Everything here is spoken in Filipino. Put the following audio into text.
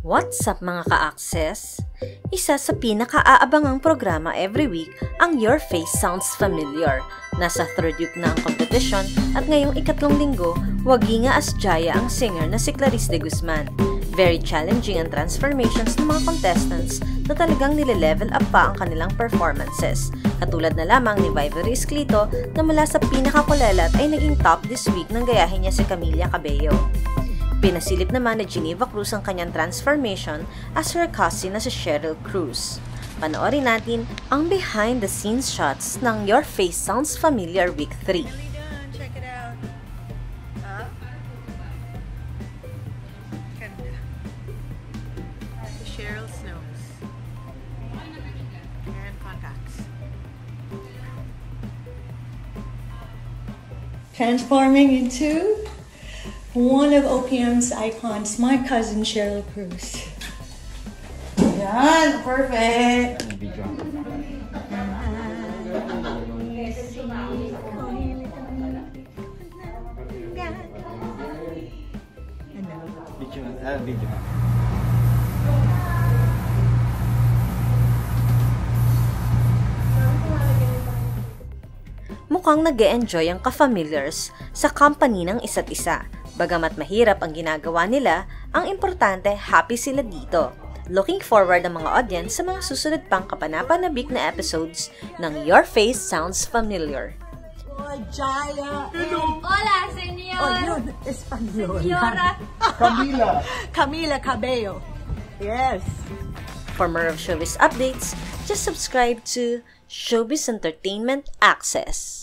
What's up mga ka-access? Isa sa pinaka-aabangang programa every week ang Your Face Sounds Familiar. Nasa third week na ang competition at ngayong ikatlong linggo, wagi nga as Jaya ang singer na si Clarice de Guzman. Very challenging ang transformations ng mga contestants na talagang nile-level up pa ang kanilang performances. Katulad na lamang ni Vivory Esclito na mula sa pinakakulelat ay naging top this week nang gayahin niya si Camila Cabello. Pinasilip naman ni Geneva Cruz ang kanyang transformation as her cousin na si Cheryl Cruz. Panoorin natin ang behind-the-scenes shots ng Your Face Sounds Familiar Week 3. Check it out. Ganda. Si Cheryl's nose. And contacts. Transforming into one of OPM's icons, my cousin Cheryl Cruz. Yan, perfect. Video. Mukhang nag-e-enjoy ang ka-familiars sa company ng isa't isa. Bagamat mahirap ang ginagawa nila, ang importante happy sila dito. Looking forward ang mga audience sa mga susunod pang kapanapanabik na episodes ng Your Face Sounds Familiar. Oh, Jaya. Hola, señor. Oh, yun, Espanyol. Señora. Camila Cabello. Yes. For more of showbiz updates, just subscribe to Showbiz Entertainment Access.